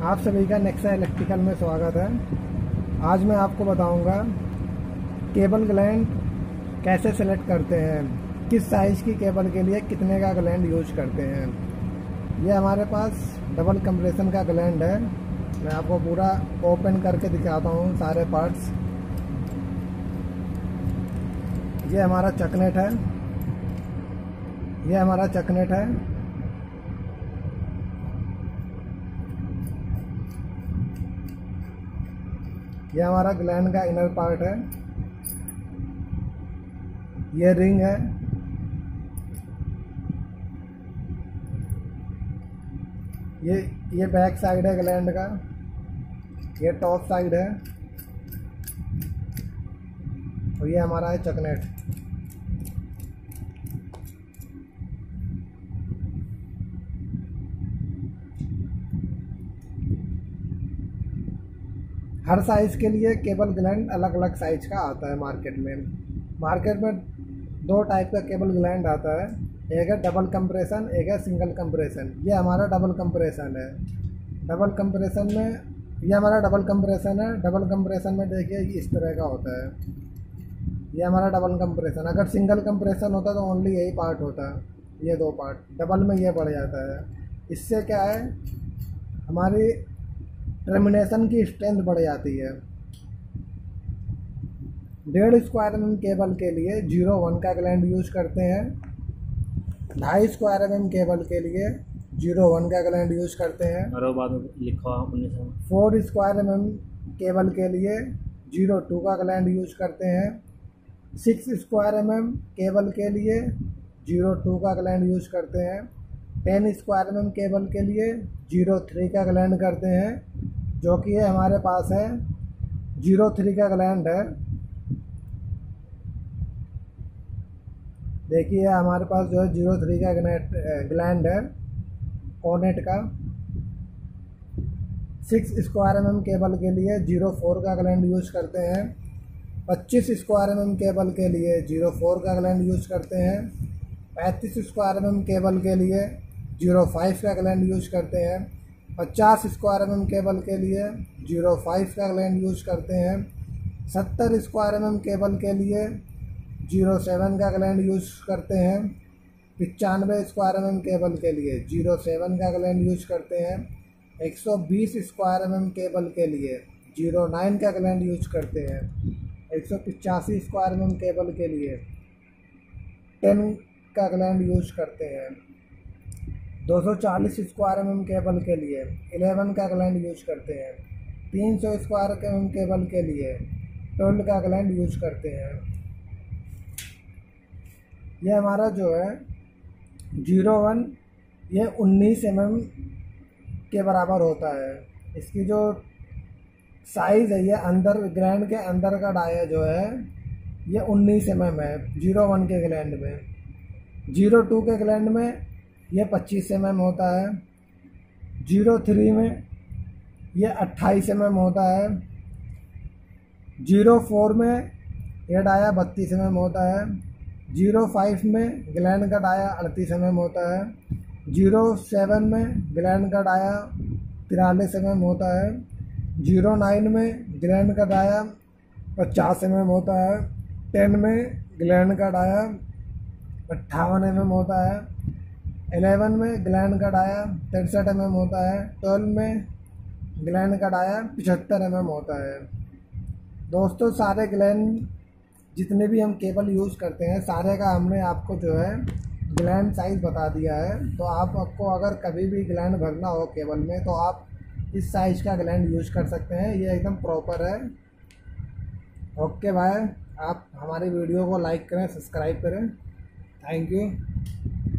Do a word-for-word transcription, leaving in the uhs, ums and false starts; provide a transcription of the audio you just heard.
आप सभी का नेक्सा इलेक्ट्रिकल में स्वागत है। आज मैं आपको बताऊंगा केबल ग्लैंड कैसे सेलेक्ट करते हैं, किस साइज़ की केबल के लिए कितने का ग्लैंड यूज करते हैं। ये हमारे पास डबल कंप्रेशन का ग्लैंड है। मैं आपको पूरा ओपन करके दिखाता हूँ सारे पार्ट्स। ये हमारा चकनेट है, ये हमारा चकनेट है। ये हमारा ग्लैंड का इनर पार्ट है। ये रिंग है। ये ये बैक साइड है ग्लैंड का। ये टॉप साइड है और ये हमारा है चकनेट। हर साइज़ के लिए केबल ग्लैंड अलग अलग साइज का आता है। मार्केट में मार्केट में दो टाइप का केबल ग्लैंड आता है, एक है डबल कंप्रेशन, एक है सिंगल कंप्रेशन। ये हमारा डबल कंप्रेशन है। डबल कंप्रेशन में ये हमारा डबल कंप्रेशन है। डबल कंप्रेशन में देखिए इस तरह का होता है। ये हमारा डबल कंप्रेशन। अगर सिंगल कंप्रेशन होता तो ओनली यही पार्ट होता, ये दो पार्ट। डबल में ये बढ़ जाता है। इससे क्या है, हमारी टर्मिनेशन की स्ट्रेंथ बढ़ जाती है। डेढ़ स्क्वायर एम एम केबल के लिए जीरो वन का ग्लैंड यूज करते हैं। ढाई स्क्वायर एम एम केबल के लिए जीरो वन का ग्लैंड यूज करते हैं। और बाद में लिखा four square M M cable के लिए जीरो टू का ग्लैंड यूज करते हैं। Six square M M cable के लिए जीरो टू का ग्लैंड यूज करते हैं। Ten square M M cable के लिए जीरो थ्री का ग्लैंड करते हैं, जो कि ये हमारे पास है जीरो थ्री का ग्लैंड है। देखिए हमारे पास जो है जीरो थ्री का ग्लैंड है कोनेट का। Six square M M cable के लिए जीरो फोर का ग्लैंड यूज करते हैं। पच्चीस स्क्वायर एम एम केबल के लिए जीरो फोर का ग्लैंड यूज करते हैं। पैंतीस स्क्वायर एम एम केबल के लिए जीरो फाइव का ग्लैंड यूज करते हैं। पचास स्क्वायर एम एम केबल के लिए जीरो फाइव का ग्लैंड यूज करते हैं। सत्तर स्क्वायर एम एम केबल के लिए जीरो सेवन का ग्लैंड यूज करते हैं। पचानवे स्क्वायर एम एम केबल के लिए जीरो सेवन का ग्लैंड यूज करते हैं। एक सौ बीस स्क्वायर एम एम केबल के लिए जीरो नाइन का ग्लैंड यूज करते हैं। एक सौ पचासी स्क्वायर एम एम केबल के लिए टेन का ग्लैंड यूज करते हैं। दो सौ चालीस स्क्वायर एम एम केबल के लिए इलेवन का ग्लैंड यूज करते हैं। तीन सौ स्क्वायर एम एम केबल के लिए ट्वेल्व का ग्लैंड यूज करते हैं। ये हमारा जो है जीरो वन ये उन्नीस एम एम के बराबर होता है। इसकी जो साइज़ है, ये अंदर ग्लैंड के अंदर का डाया जो है ये उन्नीस एम एम है जीरो वन के ग्लैंड में। जीरो टू के ग्लैंड में ये पच्चीस एम एम होता है। जीरो थ्री में ये अट्ठाईस एम एम होता है। जीरो फोर में ये डाया बत्तीस एम एम होता है। जीरो फाइव में ग्लैंड का डाया अड़तीस एम एम होता है। जीरो सेवन में ग्लैंड का डाया तिरालीस एम एम होता है। जीरो नाइन में ग्लैंड का डाया पचास एम एम होता है। टेन में ग्लैंड का डाया अट्ठावन एम एम होता है। इलेवन में ग्लैंड का डाया तिरसठ एम एम होता है। ट्वेल्व में ग्लैंड का डाया पचहत्तर एम एम होता है। दोस्तों, सारे ग्लैंड जितने भी हम केबल यूज़ करते हैं सारे का हमने आपको जो है ग्लैंड साइज़ बता दिया है। तो आप आपको अगर कभी भी ग्लैंड भरना हो केबल में तो आप इस साइज़ का ग्लैंड यूज कर सकते हैं। ये एकदम प्रॉपर है। Okay bye. आप हमारी वीडियो को लाइक करें, सब्सक्राइब करें। Thank you.